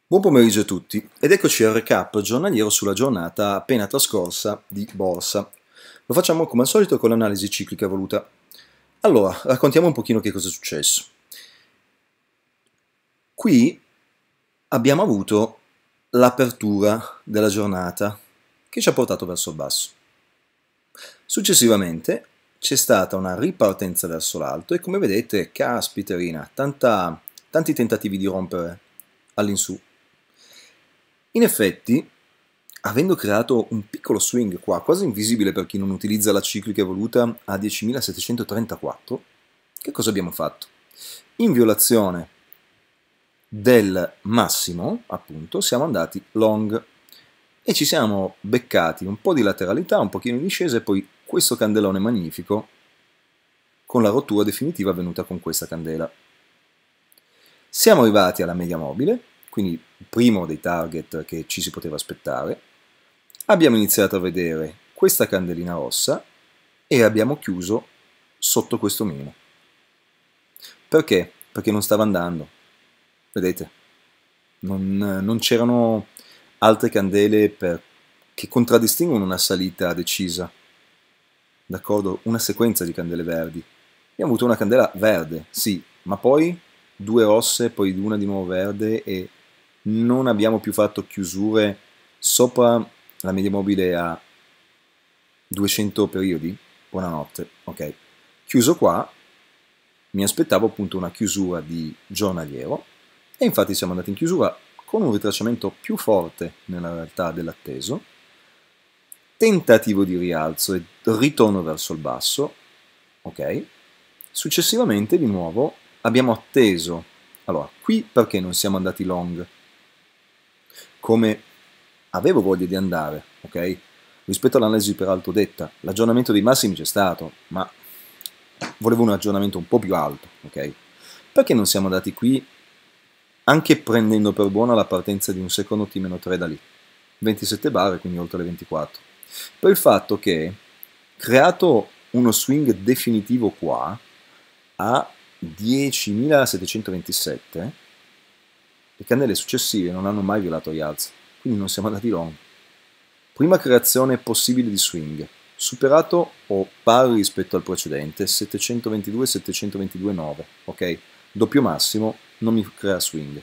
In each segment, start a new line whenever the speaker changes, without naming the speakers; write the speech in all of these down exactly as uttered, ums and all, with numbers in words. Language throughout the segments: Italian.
Buon pomeriggio a tutti ed eccoci al recap giornaliero sulla giornata appena trascorsa di borsa. Lo facciamo come al solito con l'analisi ciclica voluta. Allora, raccontiamo un pochino che cosa è successo. Qui abbiamo avuto l'apertura della giornata che ci ha portato verso il basso. Successivamente c'è stata una ripartenza verso l'alto e come vedete, caspiterina, tanta, tanti tentativi di rompere all'insù. In effetti, avendo creato un piccolo swing qua, quasi invisibile per chi non utilizza la ciclica evoluta a diecimilasettecentotrentaquattro, che cosa abbiamo fatto? In violazione del massimo, appunto, siamo andati long e ci siamo beccati un po' di lateralità, un pochino in discesa e poi questo candelone magnifico con la rottura definitiva avvenuta con questa candela. Siamo arrivati alla media mobile, quindi il primo dei target che ci si poteva aspettare. Abbiamo iniziato a vedere questa candelina rossa e abbiamo chiuso sotto questo minimo. Perché? Perché non stava andando. Vedete? Non, non c'erano altre candele per, che contraddistinguono una salita decisa. D'accordo? Una sequenza di candele verdi. Abbiamo avuto una candela verde, sì, ma poi due rosse, poi una di nuovo verde e non abbiamo più fatto chiusure sopra la media mobile a duecento periodi. Buonanotte, ok. Chiuso qua, mi aspettavo appunto una chiusura di giornaliero e infatti siamo andati in chiusura con un ritracciamento più forte nella realtà dell'atteso, tentativo di rialzo e ritorno verso il basso, ok. Successivamente di nuovo abbiamo atteso. Allora, qui perché non siamo andati long? Come avevo voglia di andare, ok? Rispetto all'analisi peraltro detta, l'aggiornamento dei massimi c'è stato, ma volevo un aggiornamento un po' più alto, ok? Perché non siamo andati qui anche prendendo per buona la partenza di un secondo T meno tre da lì? ventisette barre, quindi oltre le ventiquattro. Per il fatto che, creato uno swing definitivo qua, a diecimilasettecentoventisette, le candele successive non hanno mai violato rialzo, quindi non siamo andati long. Prima creazione possibile di swing, superato o pari rispetto al precedente, settecentoventidue settecentoventidue nove, ok? Doppio massimo, non mi crea swing.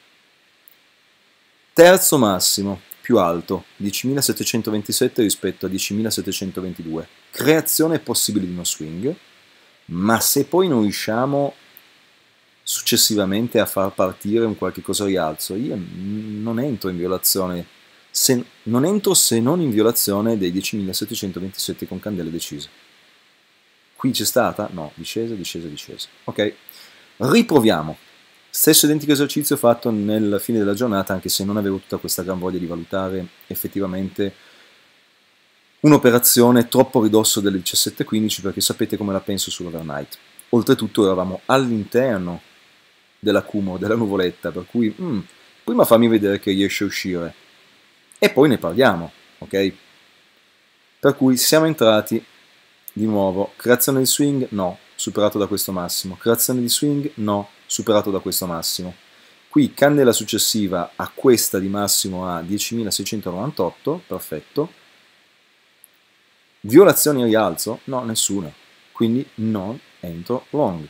Terzo massimo, più alto, diecimilasettecentoventisette rispetto a diecimilasettecentoventidue, creazione possibile di uno swing, ma se poi non riusciamo successivamente a far partire un qualche cosa a rialzo, io non entro in violazione, se, non entro se non in violazione dei diecimilasettecentoventisette con candele decise. Qui c'è stata? No, discesa, discesa, discesa. Ok, riproviamo. Stesso identico esercizio fatto nel fine della giornata, anche se non avevo tutta questa gran voglia di valutare effettivamente un'operazione troppo a ridosso delle diciassette quindici, perché sapete come la penso sull'overnight. Oltretutto eravamo all'interno dell'accumulo, della nuvoletta, per cui mm, prima fammi vedere che riesce a uscire e poi ne parliamo, ok? Per cui siamo entrati di nuovo, creazione di swing? No, superato da questo massimo. Creazione di swing? No, superato da questo massimo. Qui candela successiva a questa di massimo a diecimilaseicentonovantotto, perfetto. Violazioni a rialzo? No, nessuna. Quindi non entro long.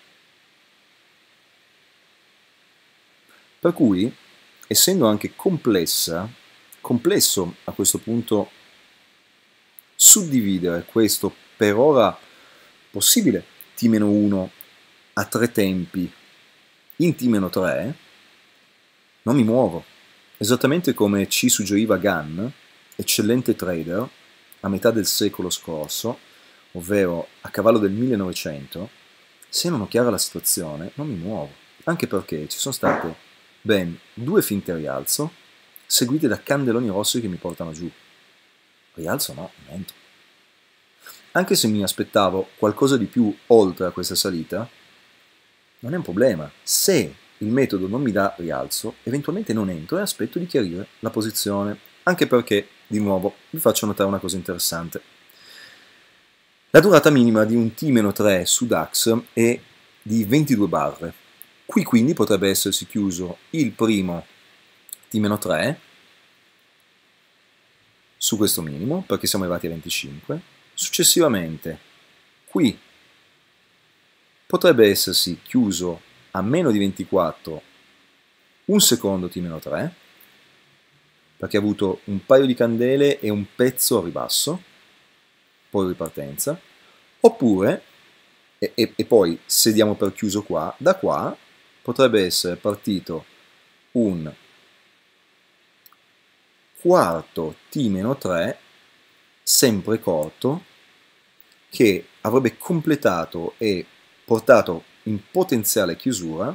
Per cui, essendo anche complessa, complesso a questo punto suddividere questo per ora possibile T meno uno a tre tempi in T meno tre, non mi muovo. Esattamente come ci suggeriva Gunn, eccellente trader, a metà del secolo scorso, ovvero a cavallo del millenovecento, se non ho chiara la situazione non mi muovo, anche perché ci sono state ben due finte rialzo seguite da candeloni rossi che mi portano giù. Rialzo no, non entro. Anche se mi aspettavo qualcosa di più oltre a questa salita, non è un problema. Se il metodo non mi dà rialzo, eventualmente non entro e aspetto di chiarire la posizione, anche perché, di nuovo, vi faccio notare una cosa interessante. La durata minima di un T meno tre su DAX è di ventidue barre. Qui quindi potrebbe essersi chiuso il primo T meno tre su questo minimo, perché siamo arrivati a venticinque. Successivamente, qui potrebbe essersi chiuso a meno di ventiquattro un secondo T meno tre, perché ha avuto un paio di candele e un pezzo a ribasso, poi ripartenza, oppure, e, e, e poi se diamo per chiuso qua, da qua potrebbe essere partito un quarto T meno tre, sempre corto, che avrebbe completato e portato in potenziale chiusura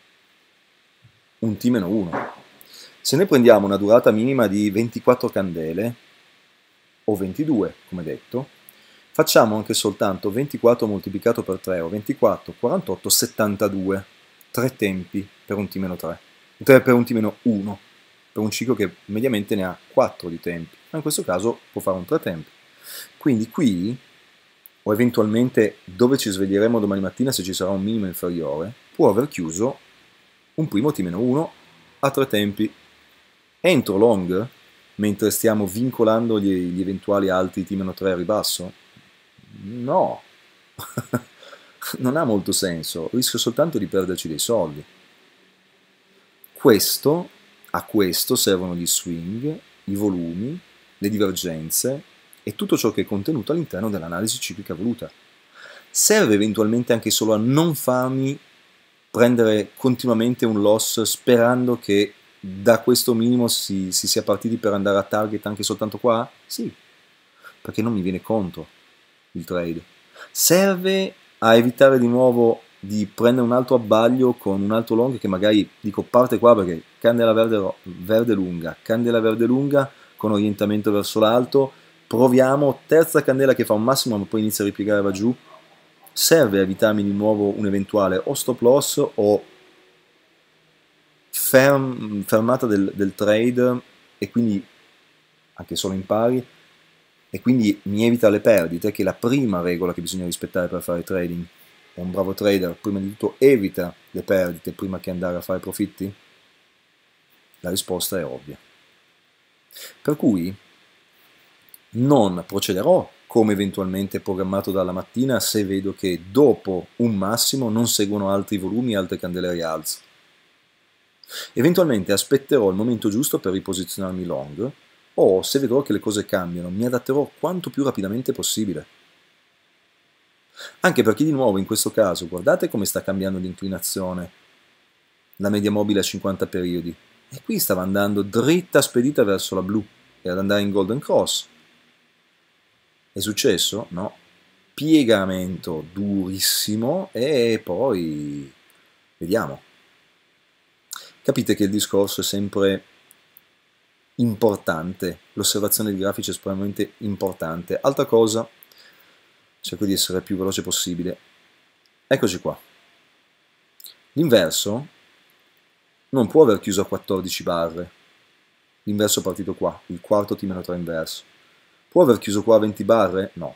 un T meno uno. Se noi prendiamo una durata minima di ventiquattro candele, o ventidue, come detto, facciamo anche soltanto ventiquattro moltiplicato per tre, o ventiquattro, quarantotto, settantadue, tre tempi per un T meno tre, per un T meno uno, per un ciclo che mediamente ne ha quattro di tempi, ma in questo caso può fare un tre tempi. Quindi qui, o eventualmente dove ci sveglieremo domani mattina se ci sarà un minimo inferiore, può aver chiuso un primo T meno uno a tre tempi. Entro long, mentre stiamo vincolando gli, gli eventuali altri T meno tre a ribasso? No, non ha molto senso, rischio soltanto di perderci dei soldi. Questo, a questo servono gli swing, i volumi, le divergenze e tutto ciò che è contenuto all'interno dell'analisi ciclica voluta. Serve eventualmente anche solo a non farmi prendere continuamente un loss sperando che da questo minimo si, si sia partiti per andare a target anche soltanto qua? Sì, perché non mi viene contro il trade. Serve a evitare di nuovo di prendere un altro abbaglio con un altro long che magari, dico, parte qua perché candela verde, verde lunga, candela verde lunga con orientamento verso l'alto, proviamo, terza candela che fa un massimo ma poi inizia a ripiegare va giù. Serve a evitarmi di nuovo un eventuale o stop loss o ferm, fermata del, del trade e quindi anche solo in pari, e quindi mi evita le perdite, che è la prima regola che bisogna rispettare per fare trading. È un bravo trader, prima di tutto evita le perdite prima che andare a fare profitti? La risposta è ovvia. Per cui non procederò come eventualmente programmato dalla mattina se vedo che dopo un massimo non seguono altri volumi e altre candele a rialzo. Eventualmente aspetterò il momento giusto per riposizionarmi long, o se vedrò che le cose cambiano mi adatterò quanto più rapidamente possibile. Anche perché di nuovo in questo caso guardate come sta cambiando l'inclinazione, la media mobile a cinquanta periodi, e qui stava andando dritta spedita verso la blu e ad andare in golden cross. È successo? No. Piegamento durissimo e poi vediamo. Capite che il discorso è sempre importante, l'osservazione di grafici è estremamente importante. Altra cosa, cerco di essere più veloce possibile. Eccoci qua. L'inverso non può aver chiuso a quattordici barre. L'inverso è partito qua, il quarto T meno tre inverso. Può aver chiuso qua a venti barre? No.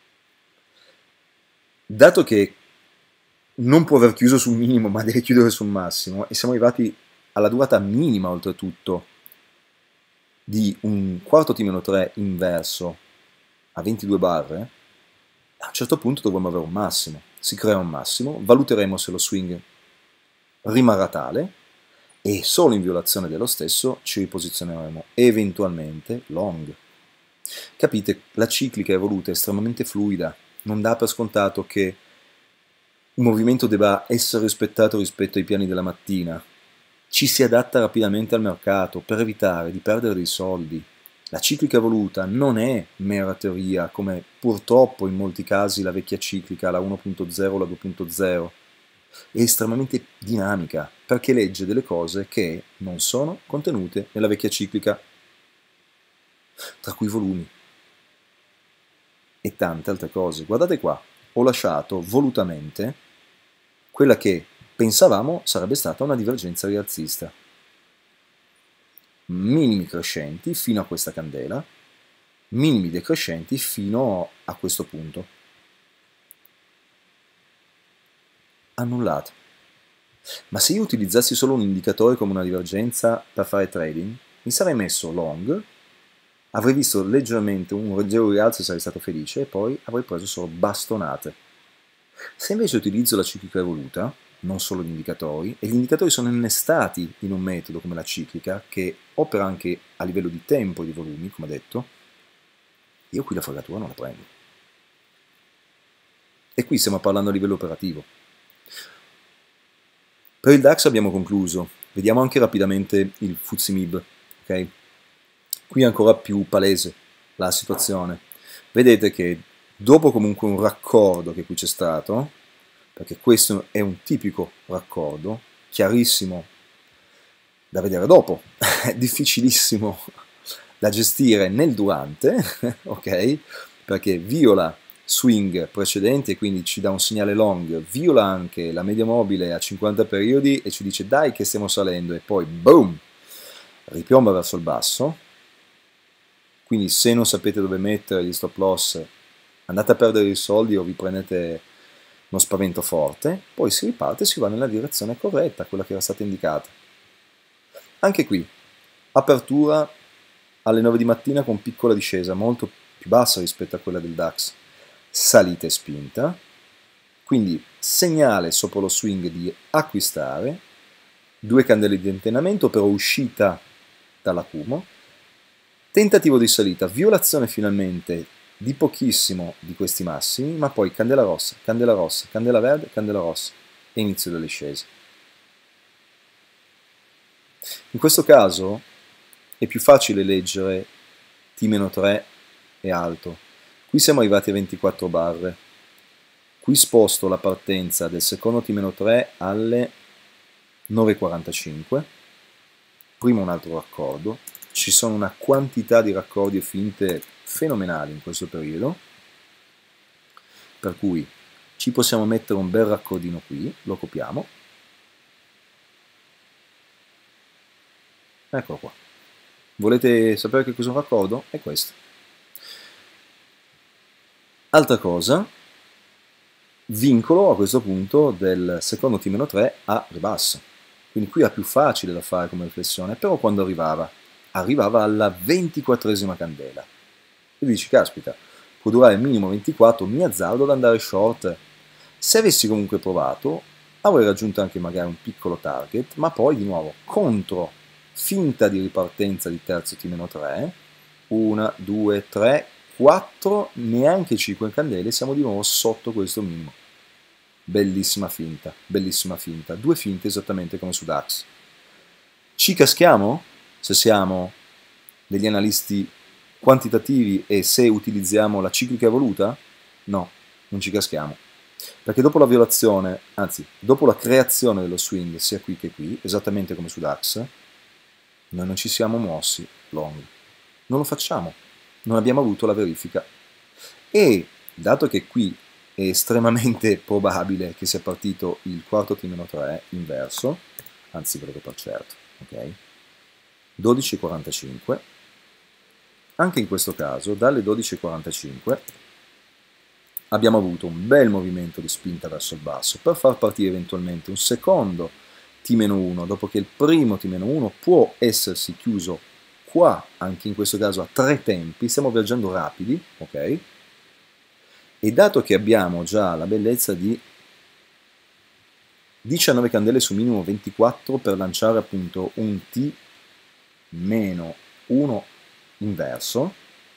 Dato che non può aver chiuso sul minimo, ma deve chiudere sul massimo, e siamo arrivati alla durata minima oltretutto di un quarto T meno tre inverso a ventidue barre, a un certo punto dovremmo avere un massimo. Si crea un massimo, valuteremo se lo swing rimarrà tale e solo in violazione dello stesso ci riposizioneremo eventualmente long. Capite? La ciclica evoluta è estremamente fluida, non dà per scontato che un movimento debba essere rispettato rispetto ai piani della mattina. Ci si adatta rapidamente al mercato per evitare di perdere dei soldi. La ciclica evoluta non è mera teoria, come purtroppo in molti casi la vecchia ciclica, la uno punto zero o la due punto zero. È estremamente dinamica, perché legge delle cose che non sono contenute nella vecchia ciclica, tra cui volumi e tante altre cose. Guardate qua, ho lasciato volutamente quella che pensavamo sarebbe stata una divergenza rialzista. Minimi crescenti fino a questa candela, minimi decrescenti fino a questo punto. Annullato. Ma se io utilizzassi solo un indicatore come una divergenza per fare trading, mi sarei messo long, avrei visto leggermente un leggero rialzo e sarei stato felice, e poi avrei preso solo bastonate. Se invece utilizzo la ciclica evoluta, non solo gli indicatori, e gli indicatori sono innestati in un metodo come la ciclica, che opera anche a livello di tempo e di volumi, come detto, io qui la fregatura non la prendo. E qui stiamo parlando a livello operativo. Per il DAX abbiamo concluso, vediamo anche rapidamente il F T S E M I B, ok? Qui è ancora più palese la situazione. Vedete che dopo comunque un raccordo che qui c'è stato, perché questo è un tipico raccordo, chiarissimo da vedere dopo, è difficilissimo da gestire nel durante, ok? Perché viola swing precedenti e quindi ci dà un segnale long, viola anche la media mobile a cinquanta periodi e ci dice dai che stiamo salendo e poi boom, ripiomba verso il basso. Quindi se non sapete dove mettere gli stop loss, andate a perdere i soldi o vi prendete uno spavento forte, poi si riparte e si va nella direzione corretta, quella che era stata indicata. Anche qui, apertura alle nove di mattina con piccola discesa, molto più bassa rispetto a quella del DAX, salita e spinta, quindi segnale sopra lo swing di acquistare, due candele di antenamento però uscita dall'accumulo, tentativo di salita, violazione finalmente di pochissimo di questi massimi, ma poi candela rossa, candela rossa, candela verde, candela rossa e inizio delle scese. In questo caso è più facile leggere T meno tre e alto. Qui siamo arrivati a ventiquattro barre. Qui sposto la partenza del secondo T meno tre alle nove e quarantacinque. Prima un altro raccordo. Ci sono una quantità di raccordi e finte fenomenali in questo periodo, per cui ci possiamo mettere un bel raccordino qui, lo copiamo, eccolo qua. Volete sapere che cos'è un raccordo? È questo. Altra cosa, vincolo a questo punto del secondo T meno tre a ribasso, quindi qui è più facile da fare come riflessione, però quando arrivava? Arrivava alla ventiquattresima candela. E dici, caspita, può durare minimo ventiquattro, mi azzardo ad andare short. Se avessi comunque provato, avrei raggiunto anche magari un piccolo target, ma poi di nuovo contro finta di ripartenza di terzo T meno tre, una, due, tre, quattro, neanche cinque candele, siamo di nuovo sotto questo minimo. Bellissima finta, bellissima finta, due finte esattamente come su DAX. Ci caschiamo? Se siamo degli analisti quantitativi e se utilizziamo la ciclica evoluta? No, non ci caschiamo. Perché dopo la violazione, anzi, dopo la creazione dello swing, sia qui che qui, esattamente come su DAX, noi non ci siamo mossi long. Non lo facciamo. Non abbiamo avuto la verifica. E, dato che qui è estremamente probabile che sia partito il quarto T meno tre inverso, anzi ve lo do per certo, ok? dodici e quarantacinque, anche in questo caso dalle dodici e quarantacinque abbiamo avuto un bel movimento di spinta verso il basso per far partire eventualmente un secondo T meno uno, dopo che il primo T meno uno può essersi chiuso qua, anche in questo caso a tre tempi, stiamo viaggiando rapidi, ok? E dato che abbiamo già la bellezza di diciannove candele su minimo ventiquattro per lanciare appunto un T meno uno inverso,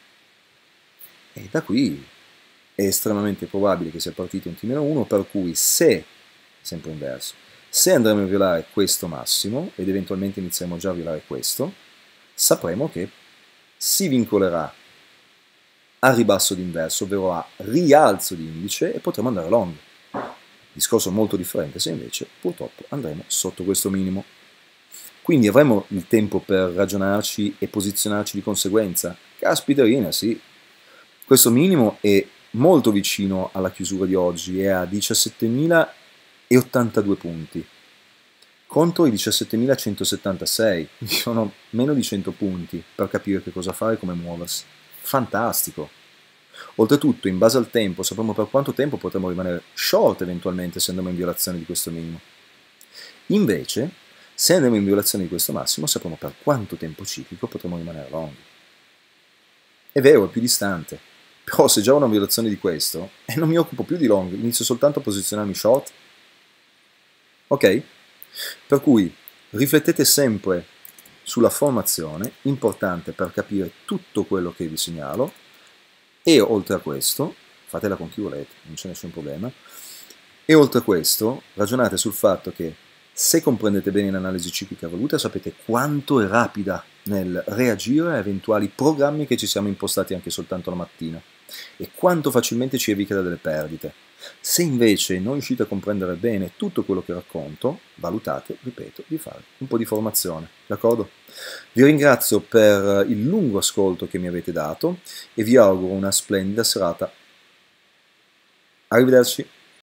e da qui è estremamente probabile che sia partito un T meno uno, per cui se, sempre inverso, se andremo a violare questo massimo, ed eventualmente inizieremo già a violare questo, sapremo che si vincolerà a ribasso d'inverso, ovvero a rialzo di indice, e potremo andare long. Discorso molto differente se invece purtroppo andremo sotto questo minimo. Quindi avremo il tempo per ragionarci e posizionarci di conseguenza? Caspiterina, sì. Questo minimo è molto vicino alla chiusura di oggi, è a diciassettemilaottantadue punti, contro i diciassettemilacentosettantasei, quindi sono meno di cento punti per capire che cosa fare e come muoversi. Fantastico! Oltretutto, in base al tempo, sapremo per quanto tempo potremo rimanere short eventualmente se andiamo in violazione di questo minimo. Invece, se andremo in violazione di questo massimo, sapremo per quanto tempo ciclico potremo rimanere longhi. È vero, è più distante, però se già ho una violazione di questo, e non mi occupo più di long, inizio soltanto a posizionarmi short. Ok? Per cui riflettete sempre sulla formazione, importante per capire tutto quello che vi segnalo, e oltre a questo, fatela con chi volete, non c'è nessun problema, e oltre a questo ragionate sul fatto che se comprendete bene l'analisi ciclica evoluta sapete quanto è rapida nel reagire a eventuali programmi che ci siamo impostati anche soltanto la mattina e quanto facilmente ci evita delle perdite. Se invece non riuscite a comprendere bene tutto quello che racconto, valutate, ripeto, di fare un po' di formazione, d'accordo? Vi ringrazio per il lungo ascolto che mi avete dato e vi auguro una splendida serata. Arrivederci.